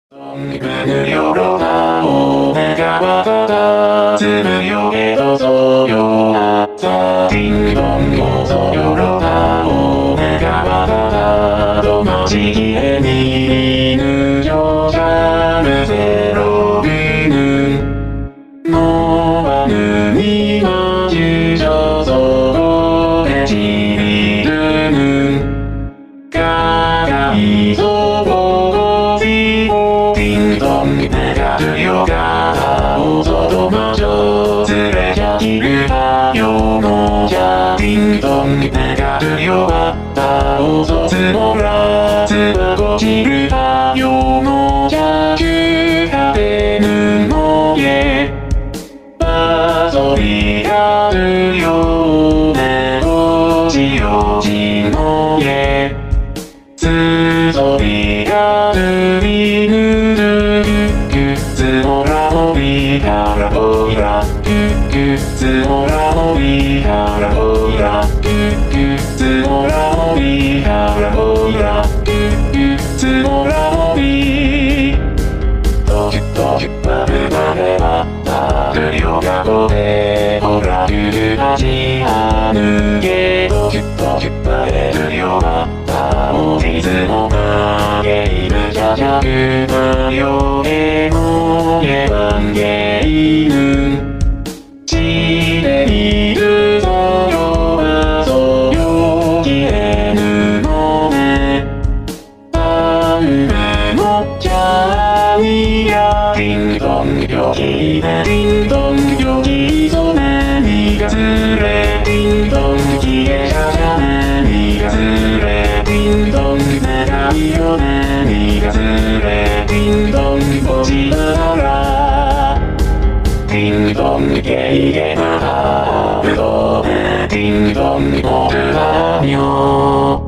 ぶぬよろなお願わたたつむよけどそよなさディンドンおそよろなお願わたたとまじきえにぬよしゃむせろびぬのわぬにまじゅじょそごえじりるぬかがいそぼ願うよがおそとまじょつれじゃきるはよのじゃディンドン願うよはたおそつもらつばごじるはよのじゃきゅはてぬのげばそりがるよねごじよじのげつぞりがるりぬるつもらもびからほいらつもらもびからほいらつもらもびからほいらつもらもびときときばるばればたるよがこでほらゆるはじあぬげときときばれるよがたおみずもなげいるじゃじゃくまよえのえわんげいぬちでいるぞよはそよきえぬのねあうめのちゃいやディンドンよきねディンドンよきそねにがずれディンドンきえじゃじゃねにがずれディンドン願いよねにがずれディンドンぼちならディンドンゲイゲならぶどうねディンドンおるはみょ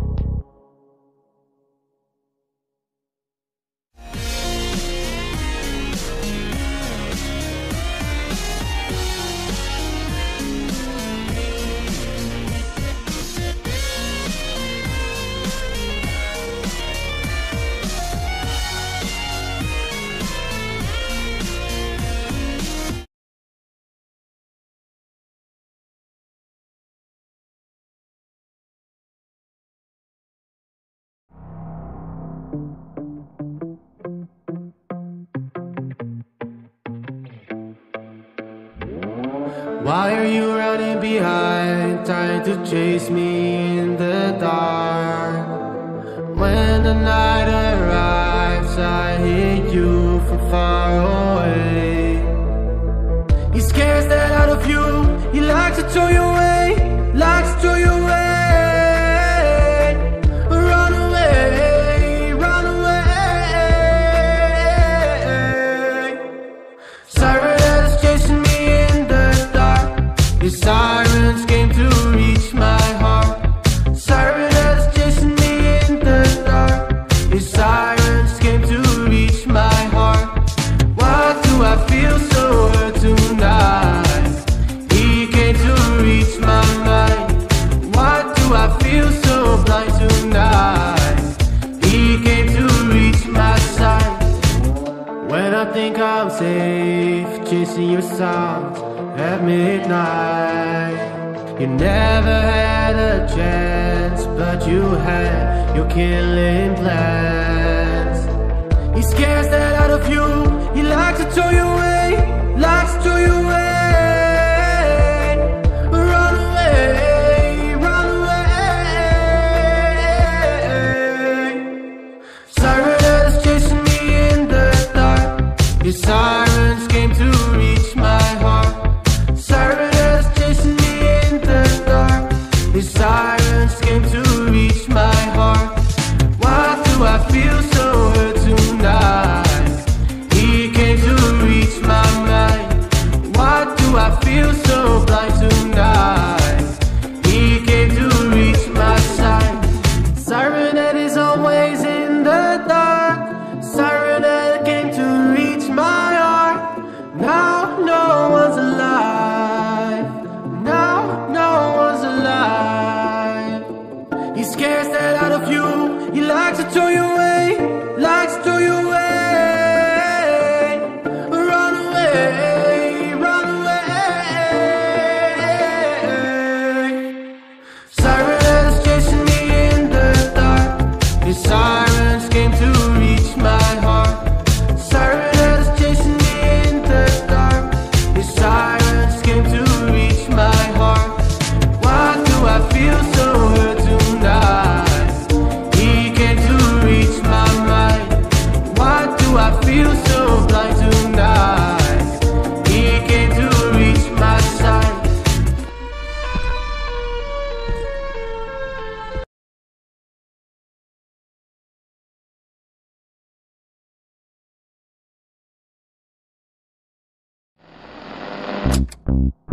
Why are you running behind, trying to chase me in the dark? When the night arrives, I hear you from far away. He scares that out of you, he likes to throw you away, likes to throw you away. Run away, run away. Siren that is chasing me in the dark. Your sirens came to reach my heart. Siren that is chasing me in the dark. Your sirens came to reach my heart. Why do I feel so hurt tonight? He came to reach my mind. Why do I feel so blind tonight? He came to reach my sight. When I think I'm safe, chasing your sounds at midnight. You never had a chance, but you had your killing plans. He scares that out of you, he likes to throw you away, likes to throw you away. Run away, run away. Siren that is chasing me in the dark. Your sirens came to reach my heart. Siren that is chasing me in the dark. Your sirens came to reach my heart. Why do I feel so hurt tonight? He came to reach my mind. Why do I feel so blind tonight? He came to reach my sight. Siren that is always in the dark. Siren that came to reach my heart. Now no one's alive. Now no one's alive. He scares that out of you. He likes to throw you away, likes to throw you away.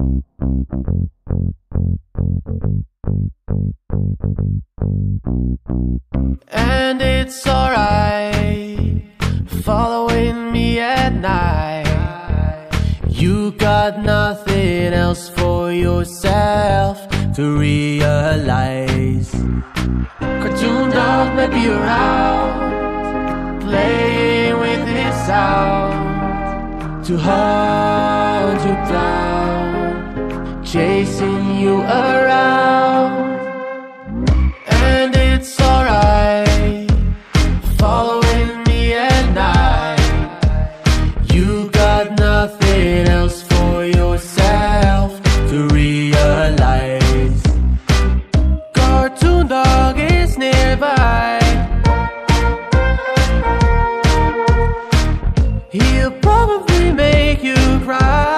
And it's alright following me at night. You got nothing else for yourself to realize. Cartoon dog may be around, playing with his sound to hunt you down, chasing you around. And it's alright following me at night. You got nothing else for yourself to realize. Cartoon dog is nearby. He'll probably make you cry.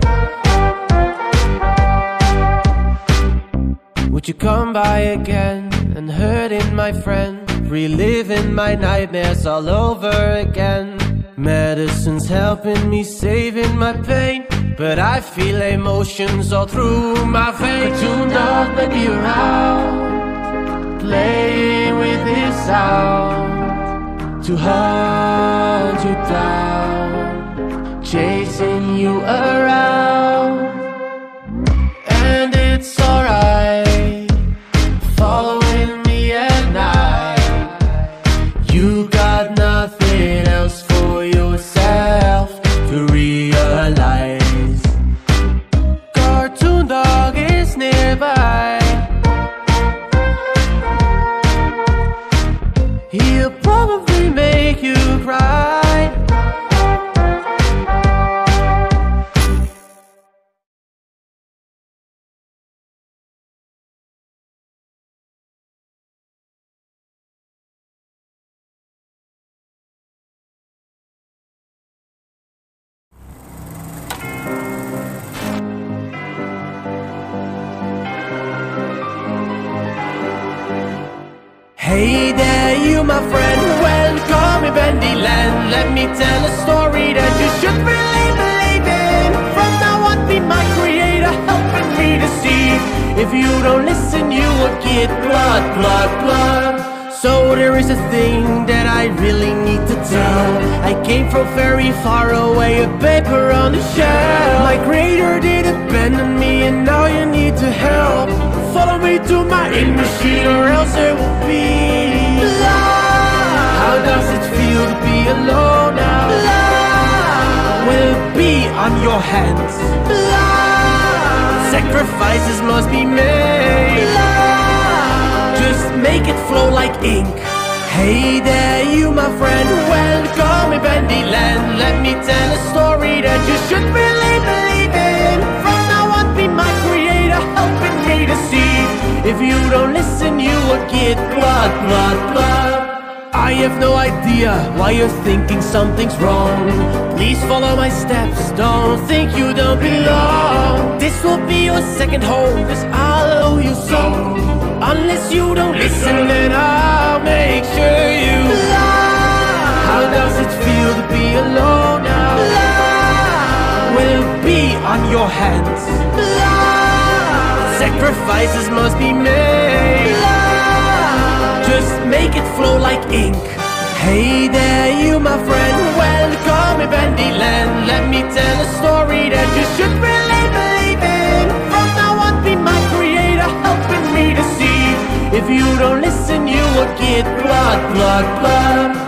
Would you come by again and hurting my friend, reliving my nightmares all over again? Medicine's helping me, saving my pain, but I feel emotions all through my veins. Cartoon dog may be around, playing with his sound to hunt you down, chasing you around. And it's alright following me at night. You got nothing else for yourself to realize. Cartoon dog is nearby. He'll probably make you cry. Hey there, you my friend, welcome in Bendyland. Let me tell a story that you should really believe in. From now on, be my creator, helping me to see. If you don't listen, you will get blood, blood, blood. So there is a thing that I really need to tell. I came from very far away, a paper on the shelf. My creator did abandon me and now you need to help. Follow me to my in-machine or else it will be love. How does it feel to be alone now? Love. Will it be on your hands? Love. Sacrifices must be made. Love. Just make it flow like ink. Hey there, you my friend, welcome in Bendyland. Let me tell a story that you should really believe in. From now on, be my creator, helping me to see. If you don't listen, you will get blood, blood, blood. I have no idea why you're thinking something's wrong. Please follow my steps, don't think you don't belong. This will be your second home, cause I'll owe you some. Unless you don't listen, then I'll make sure you love. How does it feel to be alone now? Love. Will it be on your hands? Love. Sacrifices must be made. Love. Just make it flow like ink. Hey there, you my friend, welcome in Bendyland. Let me tell a story that you should really believe in. From now on, be my creator, helping me to see. If you don't listen, you will get blood, blood, blood.